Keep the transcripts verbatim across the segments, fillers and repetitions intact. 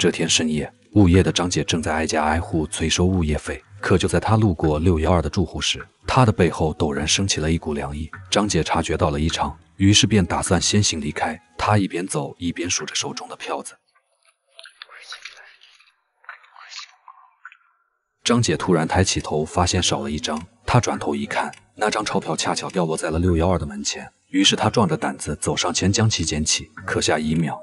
这天深夜，物业的张姐正在挨家挨户催收物业费，可就在她路过六一二的住户时，她的背后陡然升起了一股凉意。张姐察觉到了异常，于是便打算先行离开。她一边走一边数着手中的票子。张姐突然抬起头，发现少了一张。她转头一看，那张钞票恰巧掉落在了六一二的门前。于是她壮着胆子走上前将其捡起，可下一秒，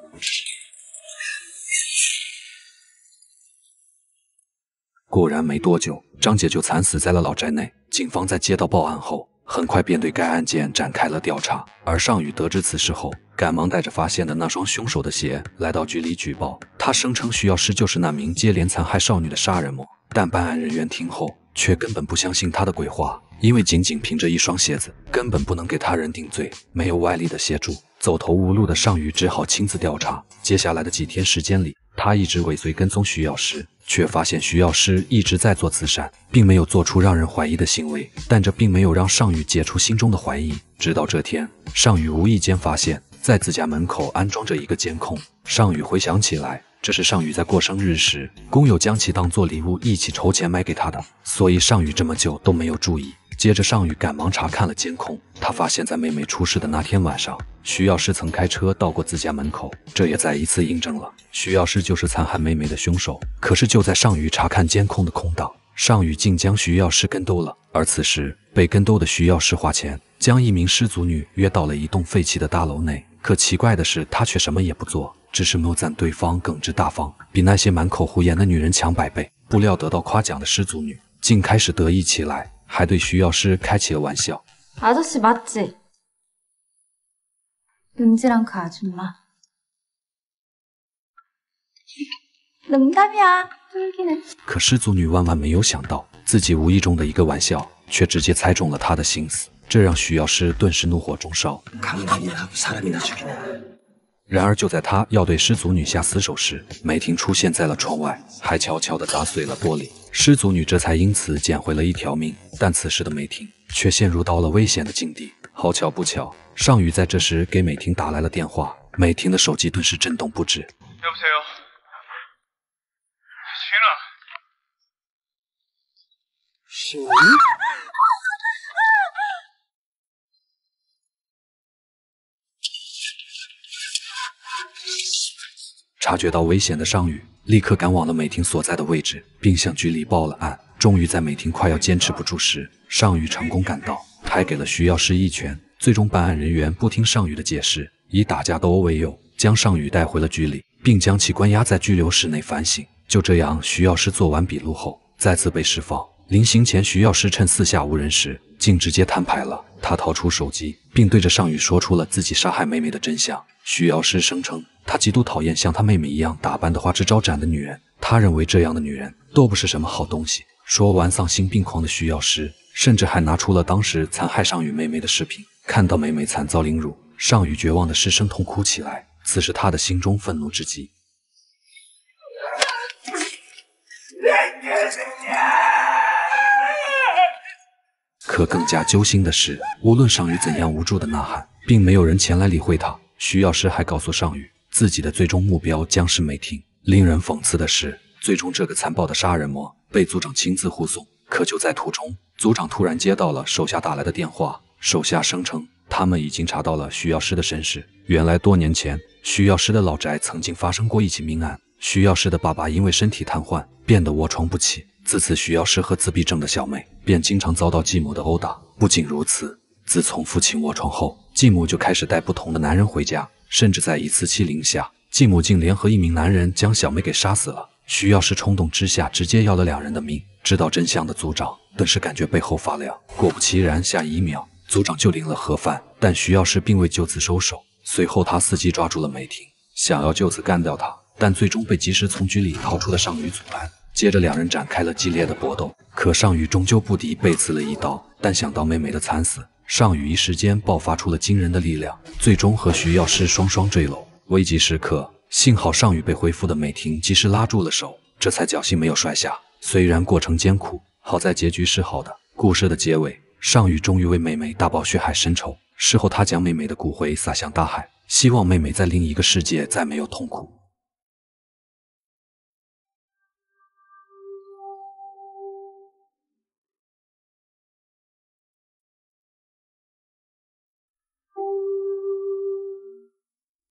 果然没多久，张姐就惨死在了老宅内。警方在接到报案后，很快便对该案件展开了调查。而尚宇得知此事后，赶忙带着发现的那双凶手的鞋来到局里举报。他声称徐药师就是那名接连残害少女的杀人魔，但办案人员听后却根本不相信他的鬼话，因为仅仅凭着一双鞋子根本不能给他人定罪，没有外力的协助，走投无路的尚宇只好亲自调查。接下来的几天时间里，他一直尾随跟踪徐药师，却发现徐药师一直在做慈善，并没有做出让人怀疑的行为。但这并没有让尚宇解除心中的怀疑。直到这天，尚宇无意间发现在自家门口安装着一个监控。尚宇回想起来，这是尚宇在过生日时，工友将其当作礼物一起筹钱买给他的，所以尚宇这么久都没有注意。接着尚宇赶忙查看了监控，他发现在妹妹出事的那天晚上，徐药师曾开车到过自家门口，这也再一次印证了徐药师就是残害妹妹的凶手。可是就在尚宇查看监控的空档，尚宇竟将徐药师跟兜了。而此时被跟兜的徐药师花钱将一名失足女约到了一栋废弃的大楼内，可奇怪的是他却什么也不做，只是称赞对方耿直大方，比那些满口胡言的女人强百倍。不料得到夸奖的失足女竟开始得意起来，还对徐药师开起了玩笑。 아저씨 맞지? 은지랑 그 아줌마. 농담이야. 쫄기는. 可失足女万万没有想到，自己无意中的一个玩笑却直接猜中了她的心思，这让徐药师顿时怒火中烧。然而就在他要对失足女下死手时，美婷出现在了窗外，还悄悄地砸碎了玻璃。失足女这才因此捡回了一条命，但此时的美婷却陷入到了危险的境地。好巧不巧，尚宇在这时给美婷打来了电话，美婷的手机顿时震动不止。 여보세요. 신아. 신이? 察觉到危险的尚宇立刻赶往了美婷所在的位置，并向局里报了案。终于在美婷快要坚持不住时，尚宇成功赶到，还给了徐药师一拳。最终办案人员不听尚宇的解释，以打架斗殴为由，将尚宇带回了局里，并将其关押在拘留室内反省。就这样，徐药师做完笔录后再次被释放。临行前，徐药师趁四下无人时，竟直接摊牌了。他掏出手机，并对着尚宇说出了自己杀害妹妹的真相。徐药师声称，他极度讨厌像他妹妹一样打扮的花枝招展的女人，他认为这样的女人都不是什么好东西。说完，丧心病狂的徐药师甚至还拿出了当时残害尚宇妹妹的视频。看到妹妹惨遭凌辱，尚宇绝望的失声痛哭起来。此时他的心中愤怒至极。可更加揪心的是，无论尚宇怎样无助的呐喊，并没有人前来理会他。徐药师还告诉尚宇，自己的最终目标将是美婷。令人讽刺的是，最终这个残暴的杀人魔被组长亲自护送。可就在途中，组长突然接到了手下打来的电话，手下声称他们已经查到了徐药师的身世。原来多年前，徐药师的老宅曾经发生过一起命案。徐药师的爸爸因为身体瘫痪，变得卧床不起。自此，徐药师和自闭症的小妹便经常遭到继母的殴打。不仅如此，自从父亲卧床后，继母就开始带不同的男人回家，甚至在一次欺凌下，继母竟联合一名男人将小妹给杀死了。徐药师冲动之下，直接要了两人的命。知道真相的组长顿时感觉背后发凉。果不其然，下一秒，组长就领了盒饭，但徐药师并未就此收手。随后，他伺机抓住了美婷，想要就此干掉她，但最终被及时从局里逃出的尚宇阻拦。接着两人展开了激烈的搏斗，可尚宇终究不敌，被刺了一刀。但想到妹妹的惨死，尚宇一时间爆发出了惊人的力量，最终和徐药师双双坠楼。危急时刻，幸好尚宇被恢复的美婷及时拉住了手，这才侥幸没有摔下。虽然过程艰苦，好在结局是好的。故事的结尾，尚宇终于为妹妹大报血海深仇。事后他将妹妹的骨灰撒向大海，希望妹妹在另一个世界再没有痛苦。